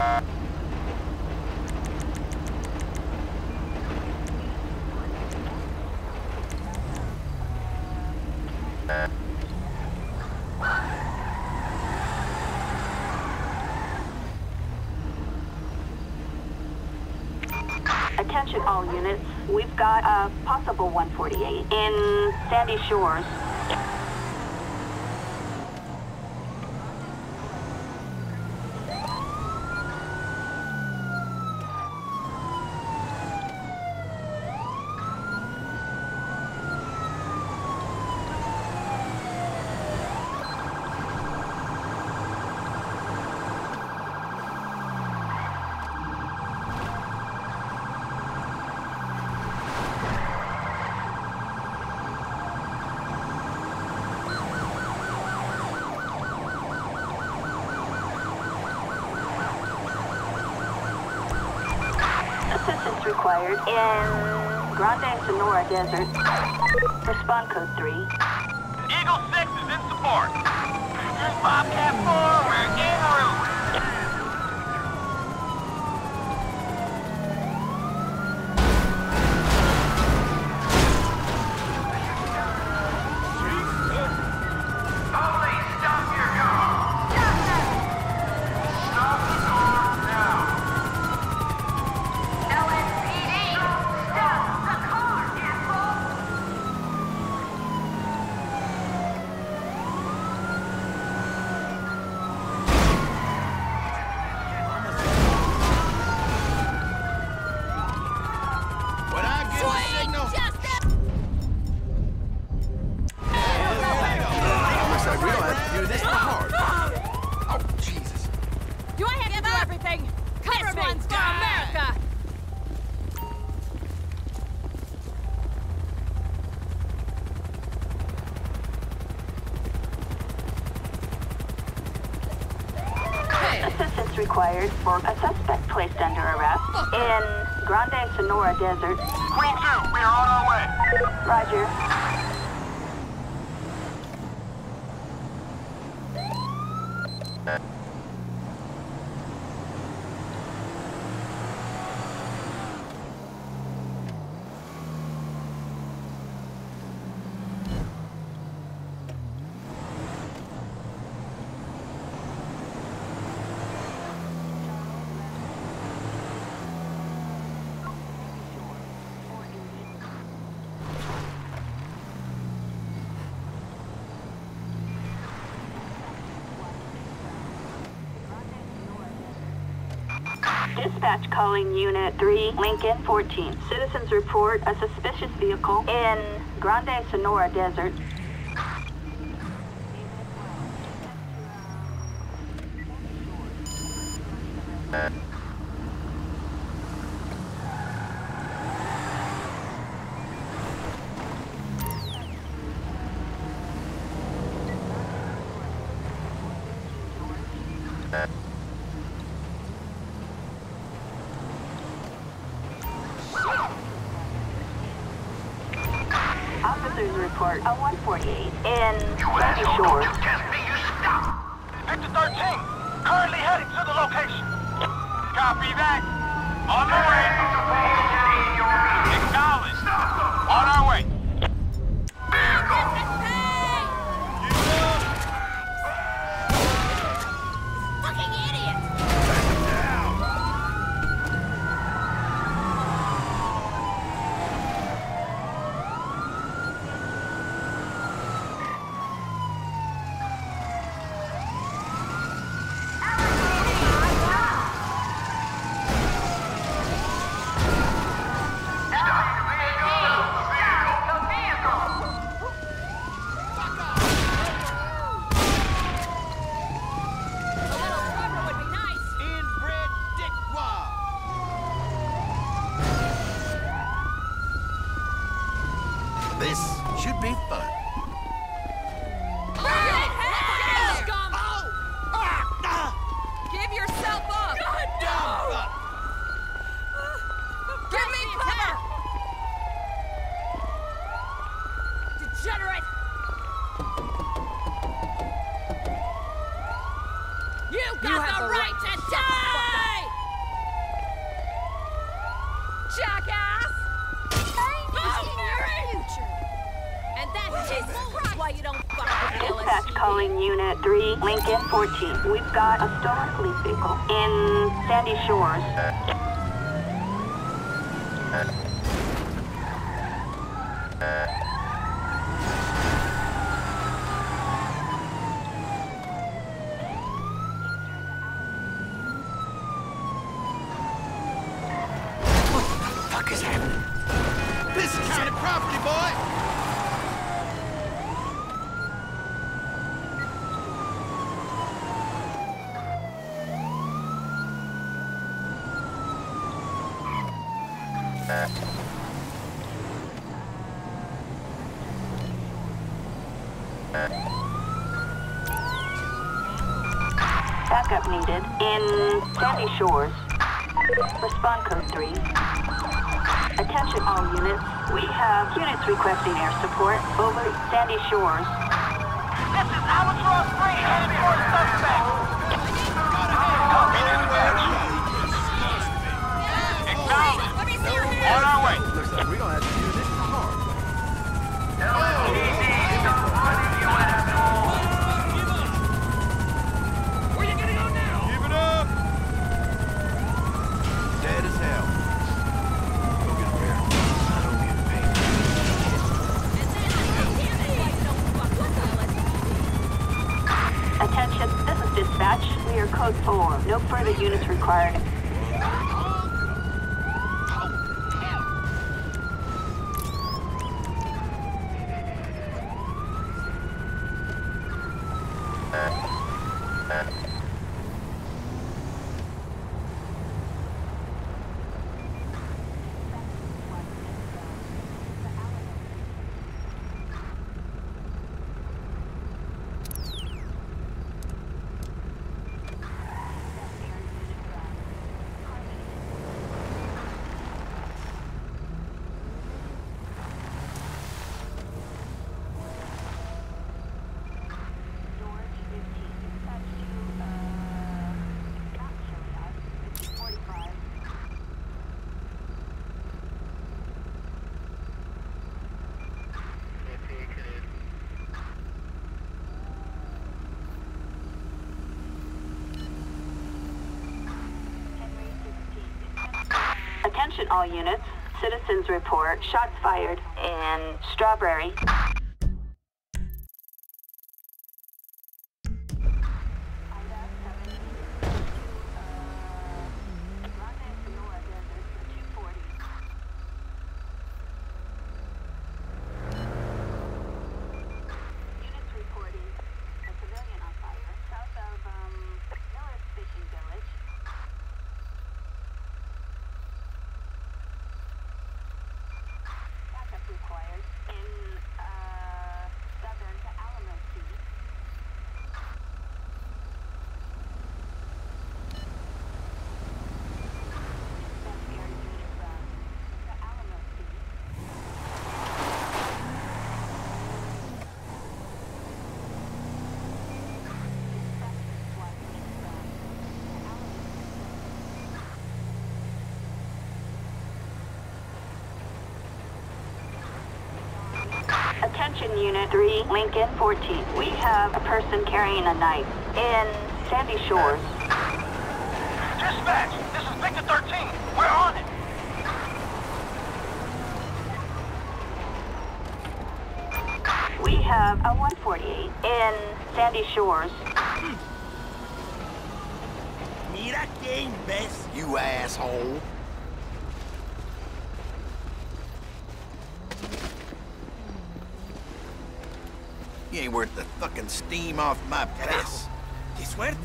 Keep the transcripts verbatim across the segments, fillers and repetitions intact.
Attention all units. We've got a possible one forty-eight in Sandy Shores. Assistance required in Grande Sonora Desert. Respond code three. Eagle six is in support. Here's Bobcat four, we're en route. Assistance required for a suspect placed under arrest in Grande Sonora Desert. Queen two, we are on our way. Roger. Dispatch calling Unit three, Lincoln fourteen. Citizens report a suspicious vehicle in Grande Sonora Desert. Officers report a one forty-eight in Sandy Shores. You stop. Victor thirteen, currently heading to the location. Copy that. On the way. Acknowledged. On our way. Fucking idiot! This should be fun. Give yourself up! God, no! Give me cover! Degenerate! You got the right to die! Dispatch calling Unit three, Lincoln fourteen. We've got a stolen police vehicle in Sandy Shores. What the fuck is happening? This is county property, boy! Backup needed in Sandy Shores. Respond code three. Attention all units. We have units requesting air support over Sandy Shores. This is Albatross three headed for the suspect. Copy dispatch. Acknowledge. Let me see your On hands! our way. Looks like we're gonna have to do this tomorrow. Where you gonna go now? Give it up. Dead as hell. Go get a beer. I don't need a pain. Attention, this is dispatch. We are code four. No further units required. Attention all units. Citizens report shots fired in Strawberry. Units reporting a civilian on fire south of um, Miller's Fishing Village. Backup required in uh, southern to Alamo Sea. Dispatch air unit from the Alamo Sea. Dispatch SWAT unit from the Alamo Sea. Attention Unit three, Lincoln fourteen. We have a person carrying a knife in Sandy Shores. Dispatch. This is Victor thirteen. We're on it. We have a one forty-eight in Sandy Shores. Mira que imbécil, you asshole. You ain't worth the fucking steam off my piss. ¿Qué suerte?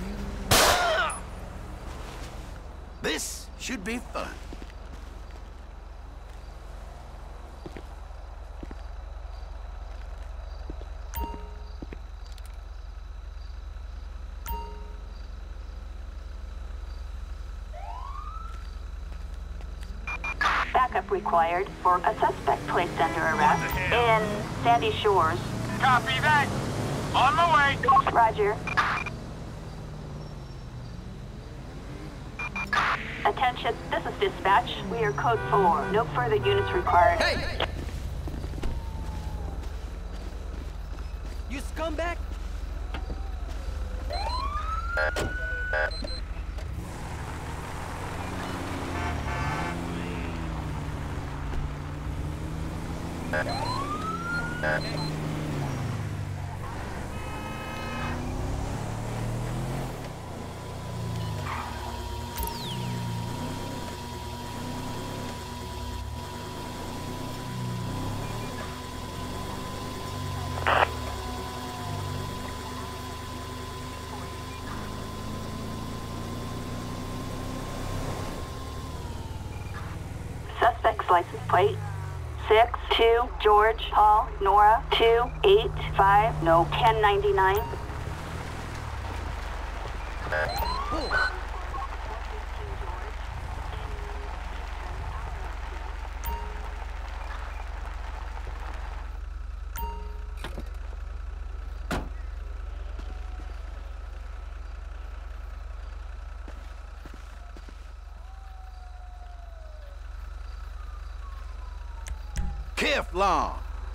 This should be fun. Backup required for a suspect placed under arrest in Sandy Shores. Copy that. On my way. Roger. Attention, this is dispatch. We are code four. No further units required. Hey! You scumbag! Suspect's license plate. six two George Paul Nora two eight five no ten ninety-nine. Keflon.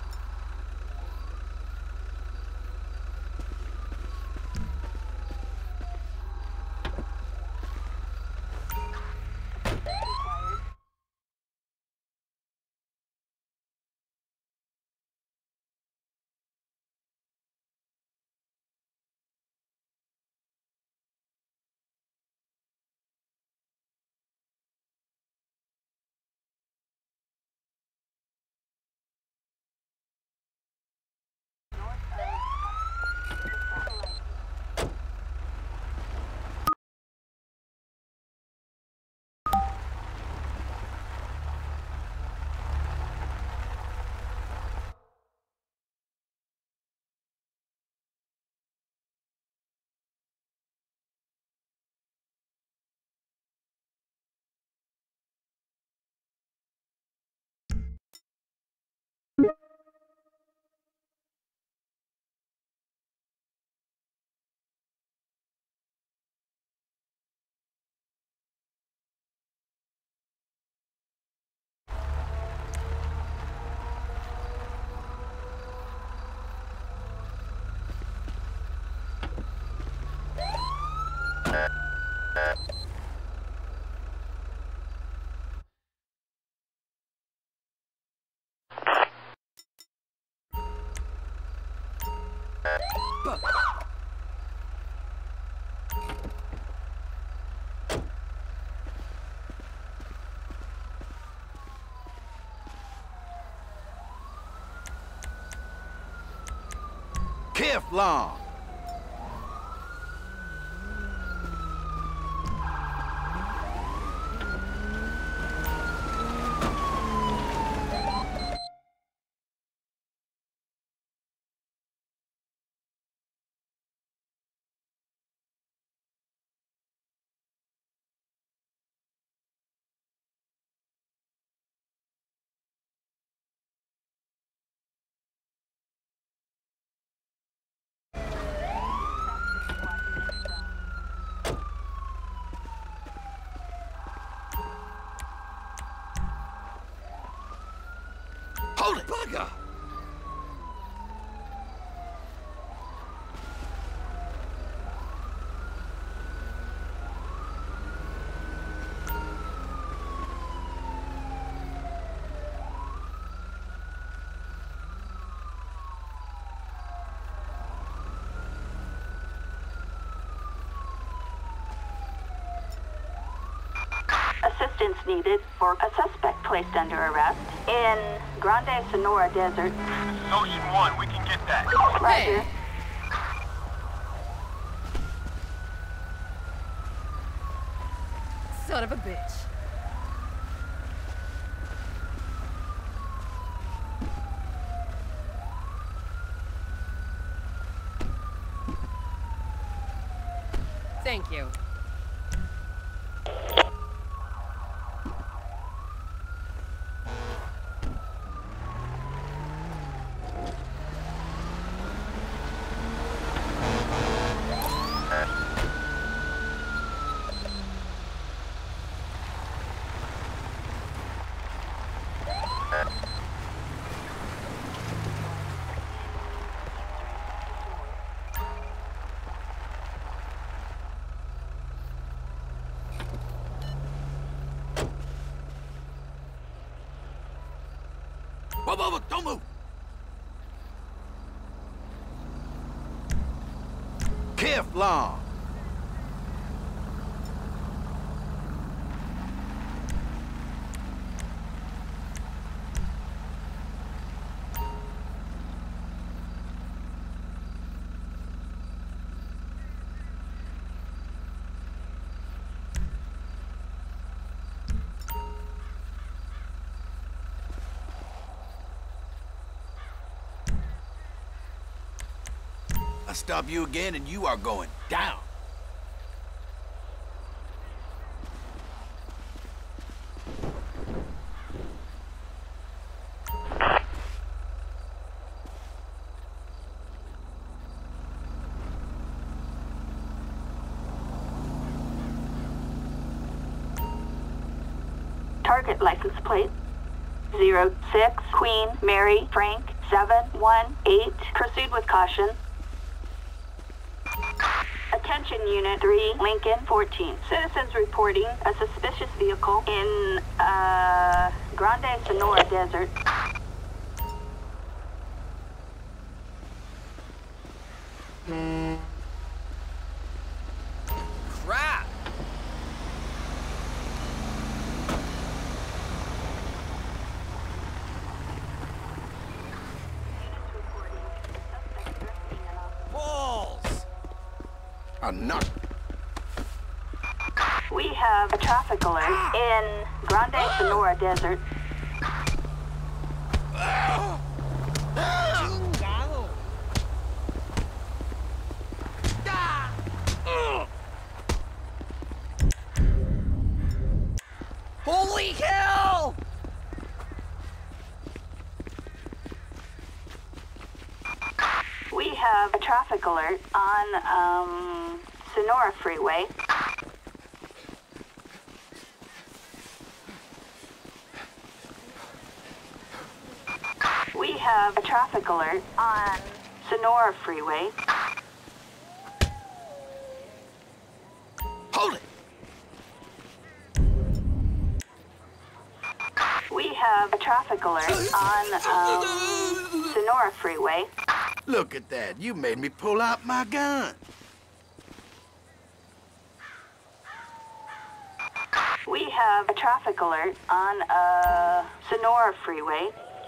Keflon. Hold it! Bugger! Assistance needed for a suspect placed under arrest in Grande Sonora Desert. This is Ocean One. We can get that. Roger. Son of a bitch. Thank you. Whoa, whoa, whoa, don't move! Kevlar! I stop you again and you are going down. Target license plate zero six Queen Mary Frank seven one eight. Proceed with caution. Attention Unit three, Lincoln fourteen. Citizens reporting a suspicious vehicle in, uh, Grande Sonora Desert. Crap! Balls! I'm not. We have a traffic alert in Grande Sonora Desert. Holy hell! We have a traffic alert on, um, Sonora Freeway. We have a traffic alert on Sonora Freeway. Hold it! We have a traffic alert on, um, Sonora Freeway. Look at that. You made me pull out my gun. We have a traffic alert on, uh, Sonora Freeway.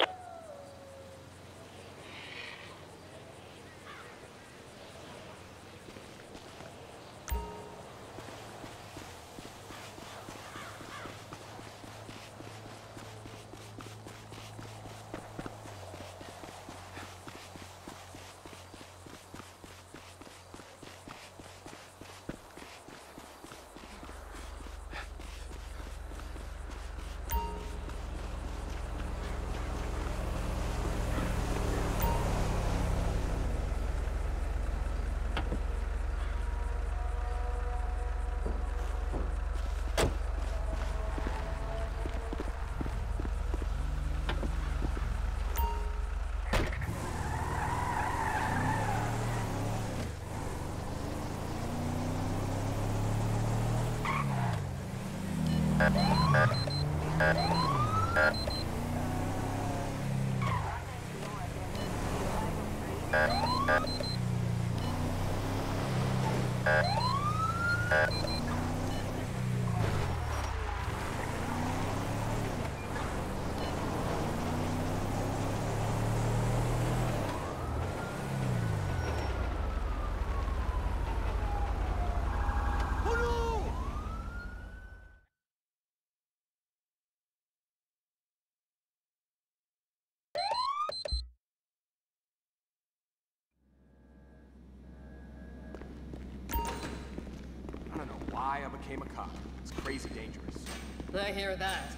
I don't know why I became a cop. It's crazy dangerous. I hear that.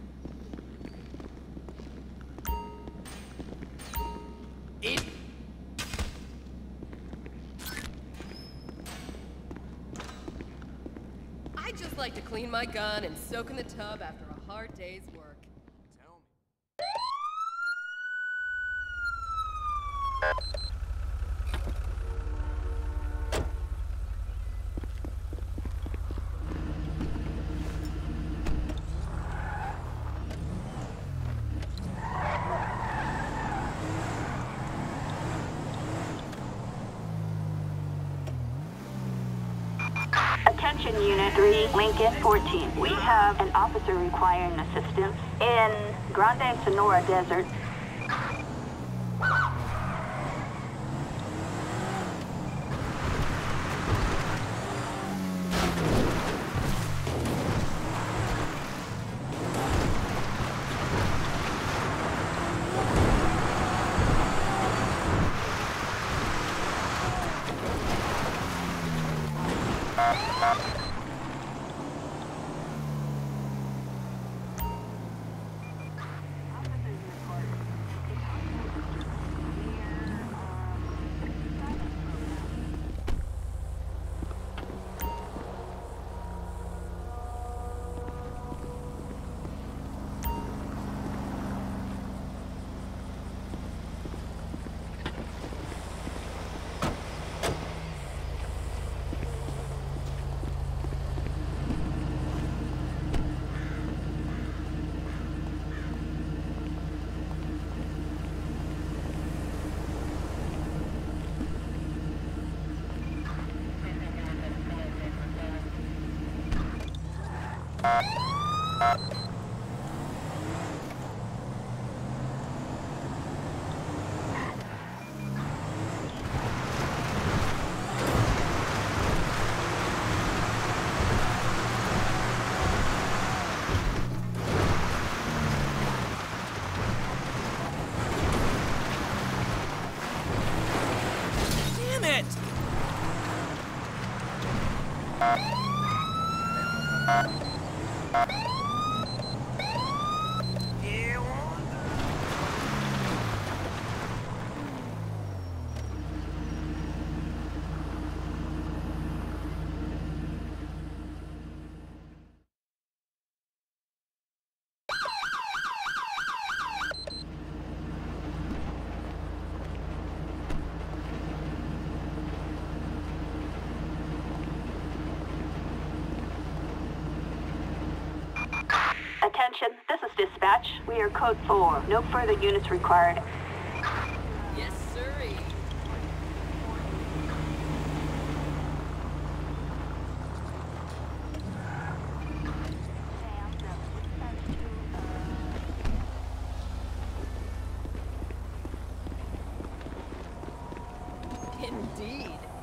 It... I just like to clean my gun and soak in the tub after a hard day's work. Tell me. Attention Unit three, Lincoln fourteen. We have an officer requiring assistance in Grande Sonora Desert. Attention, this is dispatch. We are code four. No further units required. Yes, sirree. Indeed.